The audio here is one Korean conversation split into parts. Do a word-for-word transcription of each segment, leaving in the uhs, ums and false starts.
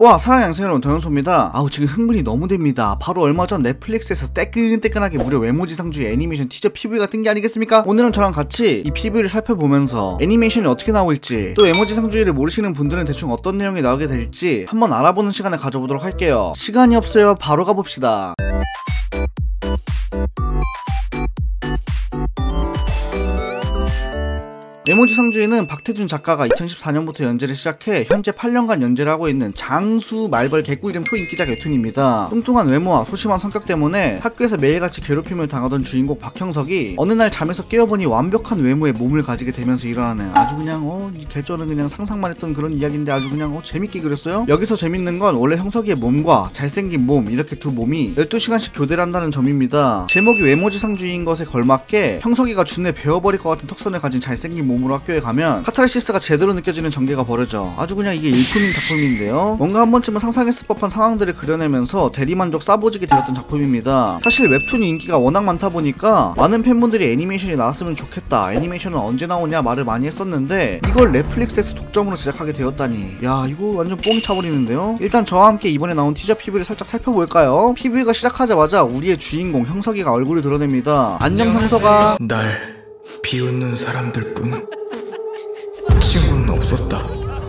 와, 사랑의 양생 여러분, 동현소입니다. 아우, 지금 흥분이 너무 됩니다. 바로 얼마 전 넷플릭스에서 따끈따끈하게 무려 외모지상주의 애니메이션 티저 피브이가 뜬 게 아니겠습니까? 오늘은 저랑 같이 이 피브이를 살펴보면서 애니메이션이 어떻게 나올지, 또 외모지상주의를 모르시는 분들은 대충 어떤 내용이 나오게 될지 한번 알아보는 시간을 가져보도록 할게요. 시간이 없어요. 바로 가봅시다. 외모지상주의는 박태준 작가가 이천십사 년부터 연재를 시작해 현재 팔 년간 연재를 하고 있는 장수 말벌 개꿀잼 초인기작 웹툰입니다. 뚱뚱한 외모와 소심한 성격 때문에 학교에서 매일같이 괴롭힘을 당하던 주인공 박형석이 어느 날 잠에서 깨어보니 완벽한 외모의 몸을 가지게 되면서 일어나는 아주 그냥 어 이 개쩌는 그냥 상상만 했던 그런 이야기인데 아주 그냥 어 재밌게 그렸어요. 여기서 재밌는 건 원래 형석이의 몸과 잘생긴 몸 이렇게 두 몸이 열두 시간씩 교대를 한다는 점입니다. 제목이 외모지상주의인 것에 걸맞게 형석이가 준에 베어버릴 것 같은 턱선을 가진 잘생긴 몸으로 학교에 가면 카타르시스가 제대로 느껴지는 전개가 벌어져. 아주 그냥 이게 일품인 작품인데요. 뭔가 한 번쯤은 상상했을 법한 상황들을 그려내면서 대리만족 싸보지게 되었던 작품입니다. 사실 웹툰이 인기가 워낙 많다 보니까 많은 팬분들이 애니메이션이 나왔으면 좋겠다, 애니메이션은 언제 나오냐 말을 많이 했었는데 이걸 넷플릭스에서 독점으로 제작하게 되었다니, 야 이거 완전 뽕이 차버리는데요. 일단 저와 함께 이번에 나온 티저 피브이를 살짝 살펴볼까요? 피브이가 시작하자마자 우리의 주인공 형석이가 얼굴을 드러냅니다. 안녕 형석아. 날 비웃는 사람들 뿐 친구는 없었다.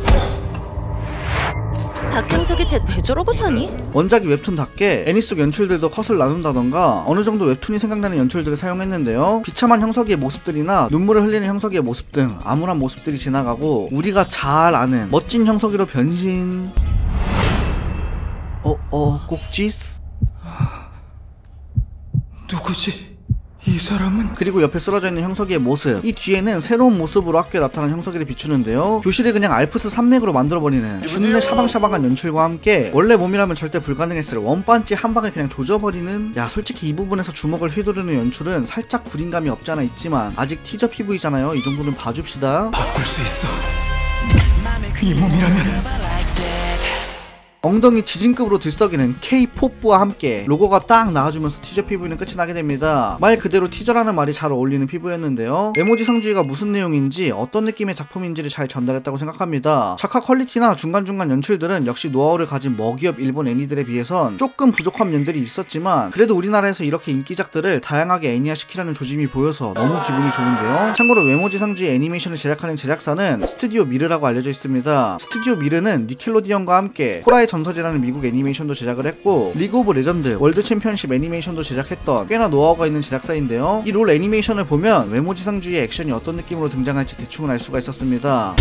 박형석이 쟤 왜 저러고 사니? 원작이 웹툰답게 애니 속 연출들도 컷을 나눈다던가 어느정도 웹툰이 생각나는 연출들을 사용했는데요. 비참한 형석이의 모습들이나 눈물을 흘리는 형석이의 모습 등 암울한 모습들이 지나가고 우리가 잘 아는 멋진 형석이로 변신. 어? 어? 꼭지스? 누구지? 이 사람은? 그리고 옆에 쓰러져 있는 형석이의 모습, 이 뒤에는 새로운 모습으로 학교에 나타난 형석이를 비추는데요. 교실을 그냥 알프스 산맥으로 만들어버리는 준내 샤방샤방한 연출과 함께 원래 몸이라면 절대 불가능했을 원반지 한 방에 그냥 조져버리는, 야 솔직히 이 부분에서 주먹을 휘두르는 연출은 살짝 구린감이 없지 않아 있지만 아직 티저 피브이잖아요. 이 정도는 봐줍시다. 바꿀 수 있어. 이 몸이라면. 엉덩이 지진급으로 들썩이는 K-팝과 함께 로고가 딱 나와주면서 티저 피브이는 끝이 나게 됩니다. 말 그대로 티저라는 말이 잘 어울리는 피브이였는데요. 외모지상주의가 무슨 내용인지 어떤 느낌의 작품인지를 잘 전달했다고 생각합니다. 작화 퀄리티나 중간중간 연출들은 역시 노하우를 가진 먹이업 일본 애니들에 비해선 조금 부족한 면들이 있었지만 그래도 우리나라에서 이렇게 인기작들을 다양하게 애니화시키려는 조짐이 보여서 너무 기분이 좋은데요. 참고로 외모지상주의 애니메이션을 제작하는 제작사는 스튜디오 미르라고 알려져 있습니다. 스튜디오 미르는 니켈로디언과 함께 호라의 전설이라는 미국 애니메이션도 제작을 했고 리그 오브 레전드, 월드 챔피언십 애니메이션도 제작했던 꽤나 노하우가 있는 제작사인데요. 이 롤 애니메이션을 보면 외모지상주의의 액션이 어떤 느낌으로 등장할지 대충은 알 수가 있었습니다.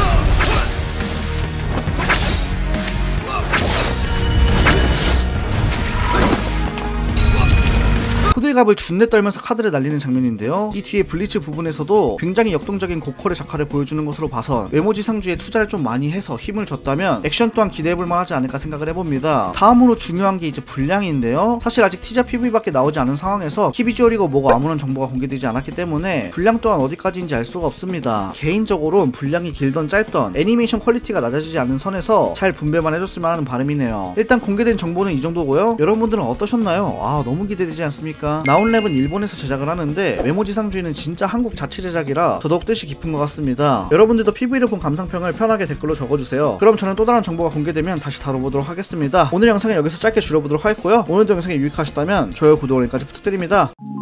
호들갑을 준내 떨면서 카드를 날리는 장면인데요. 이 뒤에 블리츠 부분에서도 굉장히 역동적인 고퀄의 작화를 보여주는 것으로 봐선 외모지상주의에 투자를 좀 많이 해서 힘을 줬다면 액션 또한 기대해볼만 하지 않을까 생각을 해봅니다. 다음으로 중요한 게 이제 분량인데요. 사실 아직 티저 피브이밖에 나오지 않은 상황에서 키비주얼이고 뭐고 아무런 정보가 공개되지 않았기 때문에 분량 또한 어디까지인지 알 수가 없습니다. 개인적으로는 분량이 길던 짧던 애니메이션 퀄리티가 낮아지지 않은 선에서 잘 분배만 해줬으면 하는 바람이네요. 일단 공개된 정보는 이 정도고요. 여러분들은 어떠셨나요? 아 너무 기대되지 않습니까? 나온랩은 일본에서 제작을 하는데 외모지상주의는 진짜 한국 자체 제작이라 더더욱 뜻이 깊은 것 같습니다. 여러분들도 피브이를 본 감상평을 편하게 댓글로 적어주세요. 그럼 저는 또 다른 정보가 공개되면 다시 다뤄보도록 하겠습니다. 오늘 영상은 여기서 짧게 줄여보도록 하겠고요. 오늘도 영상이 유익하셨다면 좋아요, 구독, 알림까지 부탁드립니다.